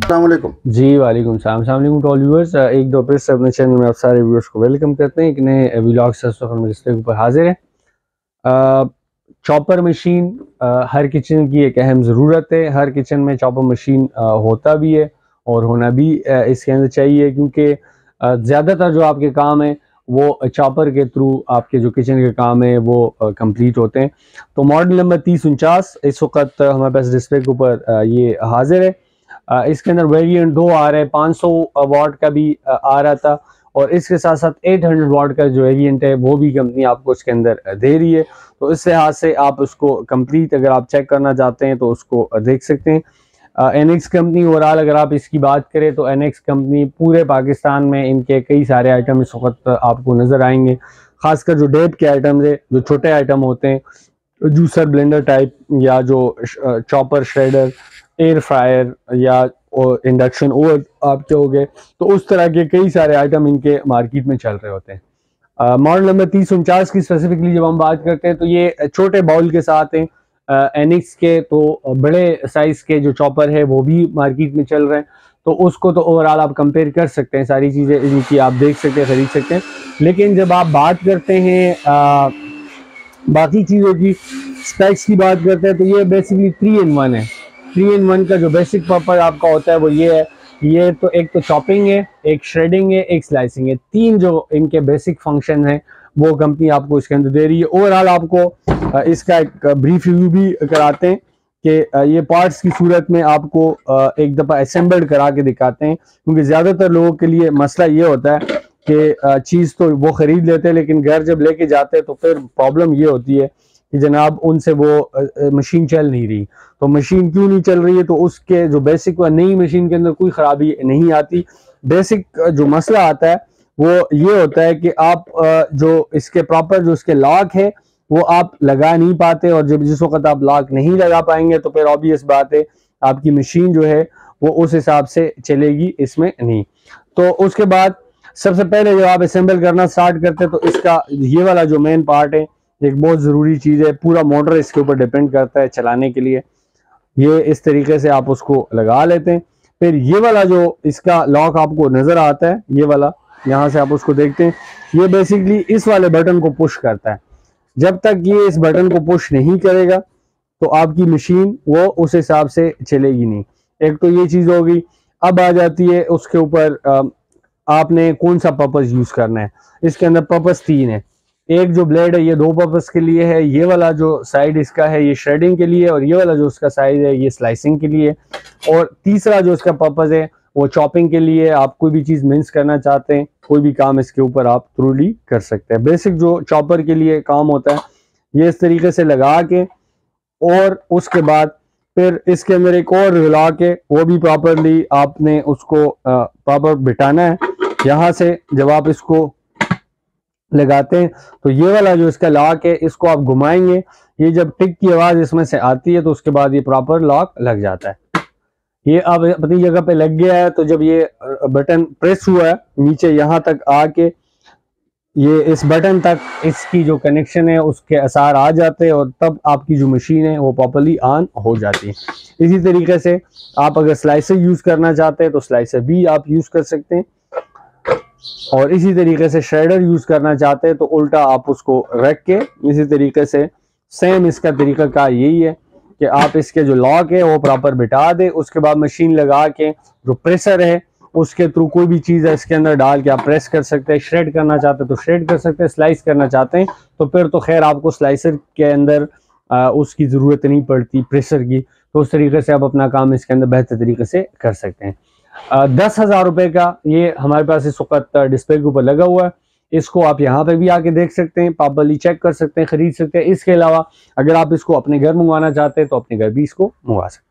अस्सलाम वालेकुम। जी वालेकुम सलाम। अस्सलाम वालेकुम टू ऑल व्यूअर्स। एक दो फिर से अपने चैनल में आप सारे व्यूअर्स को वेलकम करते हैं। एक नए व्लॉग से डिस्प्ले के ऊपर हाजिर है। चॉपर मशीन हर किचन की एक अहम ज़रूरत है। हर किचन में चॉपर मशीन होता भी है और होना भी इसके अंदर चाहिए, क्योंकि ज़्यादातर जो आपके काम है वो चॉपर के थ्रू आपके जो किचन के काम है वो कंप्लीट होते हैं। तो मॉडल नंबर 3049 इस वक्त हमारे पास डिस्प्ले के ऊपर ये हाजिर है। इसके अंदर वेरिएंट 2 आ रहे हैं, 500 वाट का भी आ रहा था और इसके साथ साथ 800 वाट का जो वेरिएंट है वो भी कंपनी आपको इसके अंदर दे रही है। तो इस लिहाज से आप उसको कंप्लीट अगर आप चेक करना चाहते हैं तो उसको देख सकते हैं। एनएक्स कंपनी ओवरऑल अगर आप इसकी बात करें तो एनएक्स कंपनी पूरे पाकिस्तान में इनके कई सारे आइटम इस वक्त आपको नज़र आएंगे। खासकर जो डेप के आइटम है, जो छोटे आइटम होते हैं, जूसर ब्लेंडर टाइप या जो चॉपर श्रेडर एयर फ्रायर या इंडक्शन ओवन आपके हो गए, तो उस तरह के कई सारे आइटम इनके मार्केट में चल रहे होते हैं। मॉडल नंबर 3049 की स्पेसिफिकली जब हम बात करते हैं तो ये छोटे बाउल के साथ हैं। एनिक्स के तो बड़े साइज के जो चॉपर है वो भी मार्केट में चल रहे हैं, तो उसको तो ओवरऑल आप कंपेयर कर सकते हैं। सारी चीज़ें इनकी आप देख सकते हैं, खरीद सकते हैं। लेकिन जब आप बात करते हैं बाकी चीज़ों की, स्पेक्स की बात करते हैं, तो ये बेसिकली 3 in 1 है। 3 in 1 का जो बेसिक पर्पज आपका होता है वो ये है, ये तो एक तो चॉपिंग है, एक श्रेडिंग है, एक स्लाइसिंग है। तीन जो इनके बेसिक फंक्शन हैं वो कंपनी आपको इसके अंदर दे रही है। ओवरऑल आपको इसका एक ब्रीफ रिव्यू भी कराते हैं कि ये पार्ट्स की सूरत में आपको एक दफ़ा असेंबल्ड करा के दिखाते हैं, क्योंकि ज़्यादातर लोगों के लिए मसला ये होता है कि चीज़ तो वो ख़रीद लेते हैं लेकिन घर जब लेके जाते हैं तो फिर प्रॉब्लम ये होती है कि जनाब उनसे वो मशीन चल नहीं रही। तो मशीन क्यों नहीं चल रही है, तो उसके जो बेसिक व नई मशीन के अंदर कोई ख़राबी नहीं आती। बेसिक जो मसला आता है वो ये होता है कि आप जो इसके प्रॉपर जो इसके लॉक है वो आप लगा नहीं पाते, और जब जिस वक्त आप लॉक नहीं लगा पाएंगे तो फिर ऑब्वियस बात है आपकी मशीन जो है वो उस हिसाब से चलेगी, इसमें नहीं। तो उसके बाद सबसे पहले जब आप असेंबल करना स्टार्ट करते हैं तो इसका ये वाला जो मेन पार्ट है एक बहुत ज़रूरी चीज़ है। पूरा मोटर इसके ऊपर डिपेंड करता है चलाने के लिए। ये इस तरीके से आप उसको लगा लेते हैं। फिर ये वाला जो इसका लॉक आपको नज़र आता है, ये वाला यहाँ से आप उसको देखते हैं, ये बेसिकली इस वाले बटन को पुश करता है। जब तक ये इस बटन को पुश नहीं करेगा तो आपकी मशीन वो उस हिसाब से चलेगी नहीं। एक तो ये चीज़ होगी। अब आ जाती है उसके ऊपर आपने कौन सा पर्पस यूज़ करना है। इसके अंदर पर्पस 3 है। एक जो ब्लेड है ये 2 पर्पस के लिए है, ये वाला जो साइड इसका है ये श्रेडिंग के लिए, और ये वाला जो उसका साइड है ये स्लाइसिंग के लिए। और तीसरा जो इसका पर्पस है वो चॉपिंग के लिए। आप कोई भी चीज़ मिन्स करना चाहते हैं, कोई भी काम इसके ऊपर आप थ्रूली कर सकते हैं। बेसिक जो चॉपर के लिए काम होता है ये इस तरीके से लगा के, और उसके बाद फिर इसके अंदर एक और लगा के वो भी प्रॉपरली आपने उसको प्रॉपर बिठाना है। यहाँ से जब आप इसको लगाते हैं तो ये वाला जो इसका लॉक है इसको आप घुमाएंगे, ये जब टिक की आवाज़ इसमें से आती है तो उसके बाद ये प्रॉपर लॉक लग जाता है। ये अब अपनी जगह पे लग गया है। तो जब ये बटन प्रेस हुआ है नीचे यहाँ तक आके ये इस बटन तक इसकी जो कनेक्शन है उसके असर आ जाते हैं, और तब आपकी जो मशीन है वो प्रॉपर्ली ऑन हो जाती है। इसी तरीके से आप अगर स्लाइसर यूज़ करना चाहते हैं तो स्लाइसर भी आप यूज़ कर सकते हैं, और इसी तरीके से श्रेडर यूज़ करना चाहते हैं तो उल्टा आप उसको रख के इसी तरीके से सेम इसका तरीका का यही है कि आप इसके जो लॉक है वो प्रॉपर बिठा दें। उसके बाद मशीन लगा के जो प्रेशर है उसके थ्रू कोई भी चीज़ है इसके अंदर डाल के आप प्रेस कर सकते हैं। श्रेड करना चाहते हैं तो श्रेड कर सकते हैं, स्लाइस करना चाहते हैं तो फिर तो खैर आपको स्लाइसर के अंदर उसकी ज़रूरत नहीं पड़ती प्रेशर की। तो उस तरीके से आप अपना काम इसके अंदर बेहतर तरीके से कर सकते हैं। 10,000 रुपये का ये हमारे पास इस वक्त डिस्प्ले के ऊपर लगा हुआ है। इसको आप यहाँ पे भी आके देख सकते हैं, प्रॉपर्ली चेक कर सकते हैं, खरीद सकते हैं। इसके अलावा अगर आप इसको अपने घर मंगवाना चाहते हैं तो अपने घर भी इसको मंगवा सकते हैं।